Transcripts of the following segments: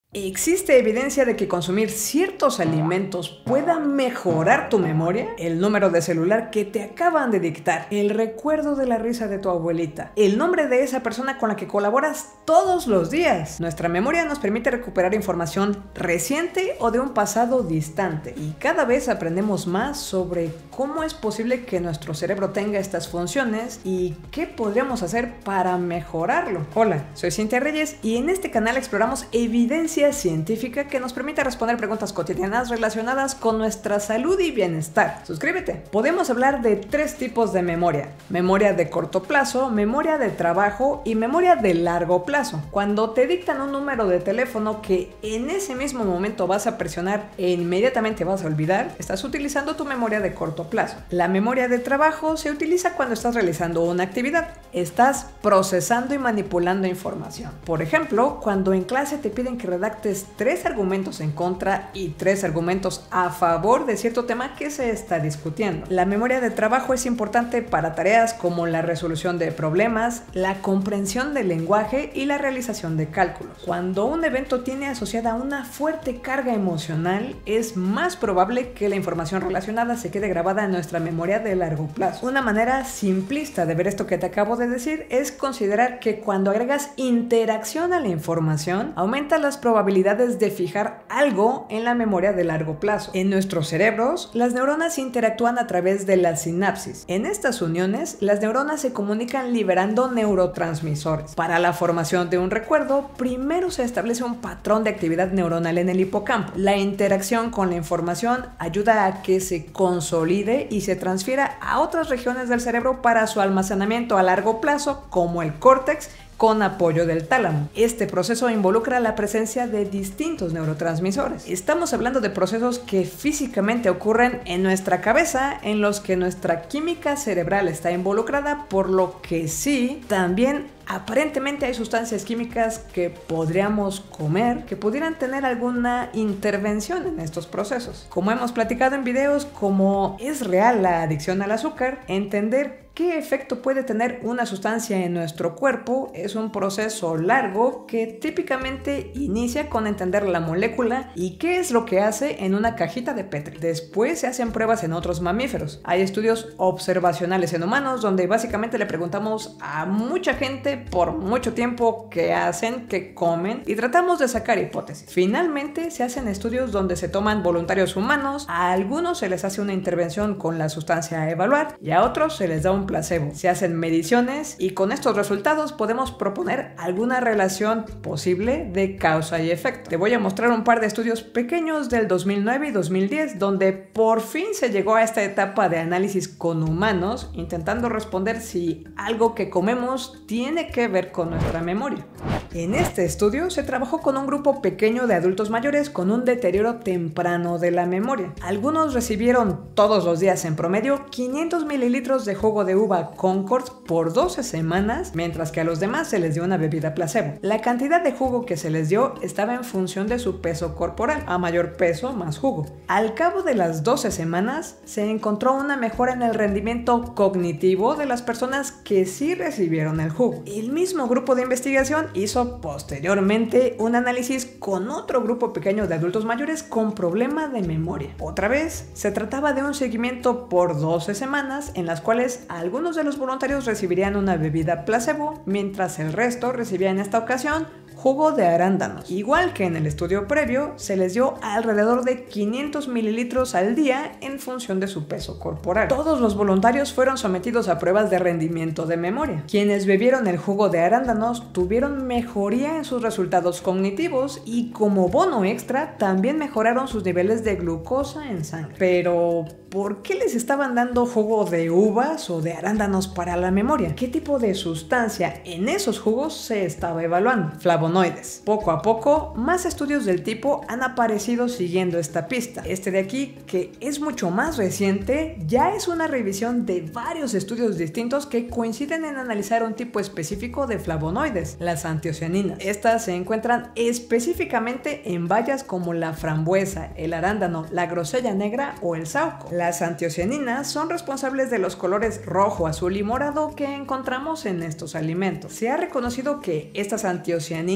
¿Existe evidencia de que consumir ciertos alimentos pueda mejorar tu memoria? El número de celular que te acaban de dictar, el recuerdo de la risa de tu abuelita, el nombre de esa persona con la que colaboras todos los días. Nuestra memoria nos permite recuperar información reciente o de un pasado distante, y cada vez aprendemos más sobre cómo es posible que nuestro cerebro tenga estas funciones y qué podríamos hacer para mejorarlo. Hola, soy Cintia Reyes y en este canal exploramos evidencia científica que nos permite responder preguntas cotidianas relacionadas con nuestra salud y bienestar. Suscríbete. Podemos hablar de tres tipos de memoria: memoria de corto plazo, memoria de trabajo y memoria de largo plazo. Cuando te dictan un número de teléfono que en ese mismo momento vas a presionar e inmediatamente vas a olvidar, estás utilizando tu memoria de corto plazo. La memoria de trabajo se utiliza cuando estás realizando una actividad. Estás procesando y manipulando información. Por ejemplo, cuando en clase te piden que redactes 3 argumentos en contra y 3 argumentos a favor de cierto tema que se está discutiendo. La memoria de trabajo es importante para tareas como la resolución de problemas, la comprensión del lenguaje y la realización de cálculos. Cuando un evento tiene asociada una fuerte carga emocional, es más probable que la información relacionada se quede grabada en nuestra memoria de largo plazo. Una manera simplista de ver esto que te acabo de decir es considerar que cuando agregas interacción a la información, aumenta las probabilidades de fijar algo en la memoria de largo plazo. En nuestros cerebros, las neuronas interactúan a través de la sinapsis. En estas uniones, las neuronas se comunican liberando neurotransmisores. Para la formación de un recuerdo, primero se establece un patrón de actividad neuronal en el hipocampo. La interacción con la información ayuda a que se consolide y se transfiera a otras regiones del cerebro para su almacenamiento a largo plazo, como el córtex, con apoyo del tálamo. Este proceso involucra la presencia de distintos neurotransmisores. Estamos hablando de procesos que físicamente ocurren en nuestra cabeza, en los que nuestra química cerebral está involucrada, por lo que sí, también aparentemente hay sustancias químicas que podríamos comer que pudieran tener alguna intervención en estos procesos. Como hemos platicado en videos como ¿es real la adicción al azúcar?, entender ¿qué efecto puede tener una sustancia en nuestro cuerpo? Es un proceso largo que típicamente inicia con entender la molécula y qué es lo que hace en una cajita de Petri. Después se hacen pruebas en otros mamíferos. Hay estudios observacionales en humanos donde básicamente le preguntamos a mucha gente por mucho tiempo qué hacen, qué comen, y tratamos de sacar hipótesis. Finalmente se hacen estudios donde se toman voluntarios humanos, a algunos se les hace una intervención con la sustancia a evaluar y a otros se les da un placebo. Se hacen mediciones y con estos resultados podemos proponer alguna relación posible de causa y efecto. Te voy a mostrar un par de estudios pequeños del 2009 y 2010 donde por fin se llegó a esta etapa de análisis con humanos, intentando responder si algo que comemos tiene que ver con nuestra memoria. En este estudio se trabajó con un grupo pequeño de adultos mayores con un deterioro temprano de la memoria. Algunos recibieron todos los días en promedio 500 mililitros de jugo de uva Concord por 12 semanas, mientras que a los demás se les dio una bebida placebo. La cantidad de jugo que se les dio estaba en función de su peso corporal, a mayor peso más jugo. Al cabo de las 12 semanas se encontró una mejora en el rendimiento cognitivo de las personas que sí recibieron el jugo. El mismo grupo de investigación hizo posteriormente un análisis con otro grupo pequeño de adultos mayores con problema de memoria. Otra vez, se trataba de un seguimiento por 12 semanas en las cuales algunos de los voluntarios recibirían una bebida placebo, mientras el resto recibía en esta ocasión jugo de arándanos. Igual que en el estudio previo, se les dio alrededor de 500 mililitros al día en función de su peso corporal. Todos los voluntarios fueron sometidos a pruebas de rendimiento de memoria. Quienes bebieron el jugo de arándanos tuvieron mejoría en sus resultados cognitivos y como bono extra también mejoraron sus niveles de glucosa en sangre. Pero ¿por qué les estaban dando jugo de uvas o de arándanos para la memoria? ¿Qué tipo de sustancia en esos jugos se estaba evaluando? Flavonoides. Poco a poco, más estudios del tipo han aparecido siguiendo esta pista. Este de aquí, que es mucho más reciente, ya es una revisión de varios estudios distintos que coinciden en analizar un tipo específico de flavonoides, las antiocianinas. Estas se encuentran específicamente en bayas como la frambuesa, el arándano, la grosella negra o el saúco. Las antiocianinas son responsables de los colores rojo, azul y morado que encontramos en estos alimentos. Se ha reconocido que estas antiocianinas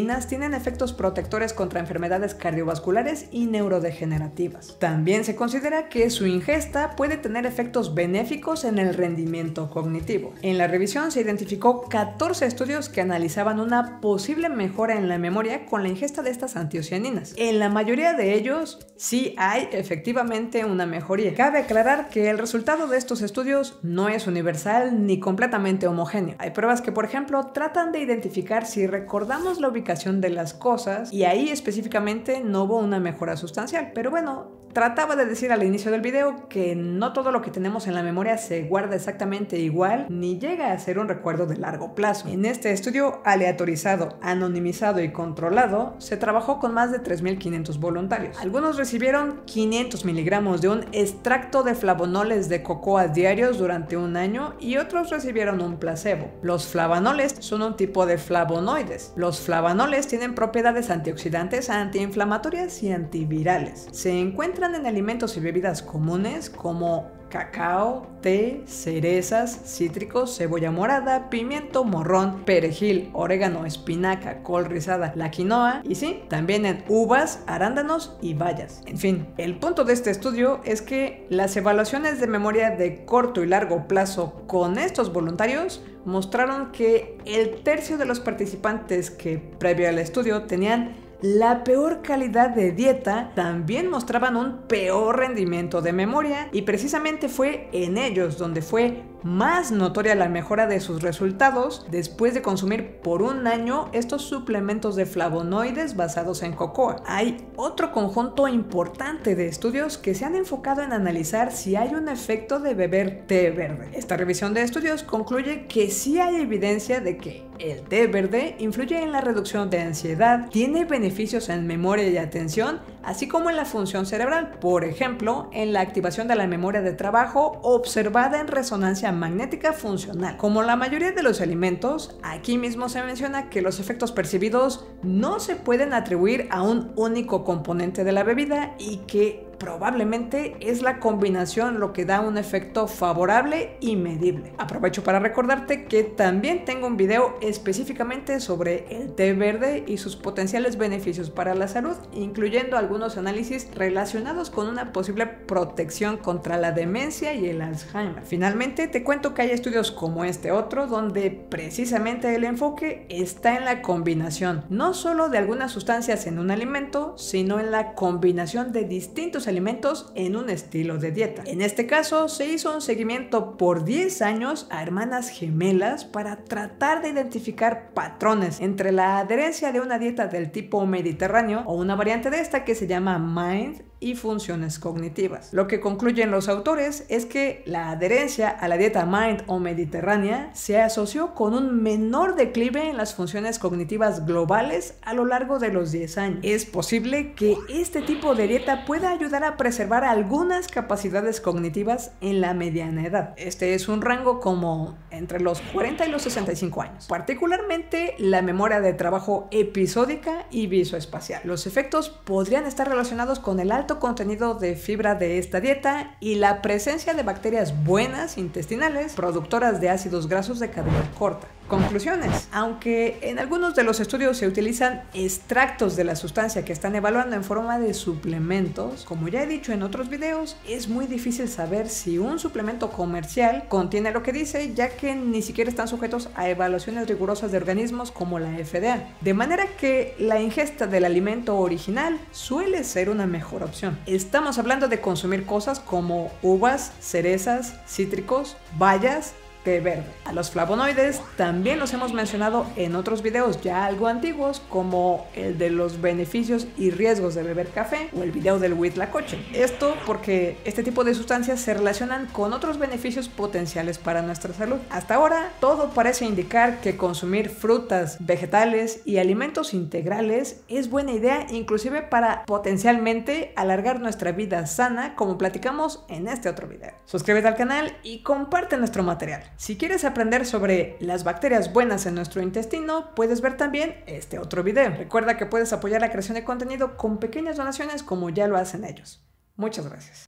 antocianinas tienen efectos protectores contra enfermedades cardiovasculares y neurodegenerativas. También se considera que su ingesta puede tener efectos benéficos en el rendimiento cognitivo. En la revisión se identificó 14 estudios que analizaban una posible mejora en la memoria con la ingesta de estas antocianinas. En la mayoría de ellos sí hay efectivamente una mejoría. Cabe aclarar que el resultado de estos estudios no es universal ni completamente homogéneo. Hay pruebas que, por ejemplo, tratan de identificar si recordamos la ubicación de las cosas y ahí específicamente no hubo una mejora sustancial. Pero bueno, trataba de decir al inicio del video que no todo lo que tenemos en la memoria se guarda exactamente igual ni llega a ser un recuerdo de largo plazo. En este estudio aleatorizado, anonimizado y controlado, se trabajó con más de 3.500 voluntarios. Algunos recibieron 500 miligramos de un extracto de flavonoles de cocoa diarios durante un año y otros recibieron un placebo. Los flavanoles son un tipo de flavonoides. Los flavanoles tienen propiedades antioxidantes, antiinflamatorias y antivirales. Se encuentran en alimentos y bebidas comunes como cacao, té, cerezas, cítricos, cebolla morada, pimiento, morrón, perejil, orégano, espinaca, col rizada, la quinoa y sí, también en uvas, arándanos y bayas. En fin, el punto de este estudio es que las evaluaciones de memoria de corto y largo plazo con estos voluntarios mostraron que el tercio de los participantes que previo al estudio tenían la peor calidad de dieta también mostraban un peor rendimiento de memoria y precisamente fue en ellos donde fue más notoria la mejora de sus resultados después de consumir por un año estos suplementos de flavonoides basados en cocoa. Hay otro conjunto importante de estudios que se han enfocado en analizar si hay un efecto de beber té verde. Esta revisión de estudios concluye que sí hay evidencia de que el té verde influye en la reducción de ansiedad, tiene beneficios en memoria y atención, así como en la función cerebral, por ejemplo, en la activación de la memoria de trabajo observada en resonancia magnética funcional. Como la mayoría de los alimentos, aquí mismo se menciona que los efectos percibidos no se pueden atribuir a un único componente de la bebida y que probablemente es la combinación lo que da un efecto favorable y medible. Aprovecho para recordarte que también tengo un video específicamente sobre el té verde y sus potenciales beneficios para la salud, incluyendo algunos análisis relacionados con una posible protección contra la demencia y el Alzheimer. Finalmente, te cuento que hay estudios como este otro donde precisamente el enfoque está en la combinación, no solo de algunas sustancias en un alimento, sino en la combinación de distintos alimentos en un estilo de dieta. En este caso, se hizo un seguimiento por 10 años a hermanas gemelas para tratar de identificar patrones entre la adherencia de una dieta del tipo mediterráneo o una variante de esta que se llama MIND y funciones cognitivas. Lo que concluyen los autores es que la adherencia a la dieta MIND o mediterránea se asoció con un menor declive en las funciones cognitivas globales a lo largo de los 10 años. Es posible que este tipo de dieta pueda ayudar a preservar algunas capacidades cognitivas en la mediana edad. Este es un rango como entre los 40 y los 65 años, particularmente la memoria de trabajo episódica y visoespacial. Los efectos podrían estar relacionados con el alto contenido de fibra de esta dieta y la presencia de bacterias buenas intestinales productoras de ácidos grasos de cadena corta. Conclusiones. Aunque en algunos de los estudios se utilizan extractos de la sustancia que están evaluando en forma de suplementos, como ya he dicho en otros videos, es muy difícil saber si un suplemento comercial contiene lo que dice, ya que ni siquiera están sujetos a evaluaciones rigurosas de organismos como la FDA. De manera que la ingesta del alimento original suele ser una mejor opción. Estamos hablando de consumir cosas como uvas, cerezas, cítricos, bayas, té verde. A los flavonoides también los hemos mencionado en otros videos ya algo antiguos, como el de los beneficios y riesgos de beber café o el video del huitlacoche. Esto porque este tipo de sustancias se relacionan con otros beneficios potenciales para nuestra salud. Hasta ahora todo parece indicar que consumir frutas, vegetales y alimentos integrales es buena idea, inclusive para potencialmente alargar nuestra vida sana, como platicamos en este otro video. Suscríbete al canal y comparte nuestro material. Si quieres aprender sobre las bacterias buenas en nuestro intestino, puedes ver también este otro video. Recuerda que puedes apoyar la creación de contenido con pequeñas donaciones como ya lo hacen ellos. Muchas gracias.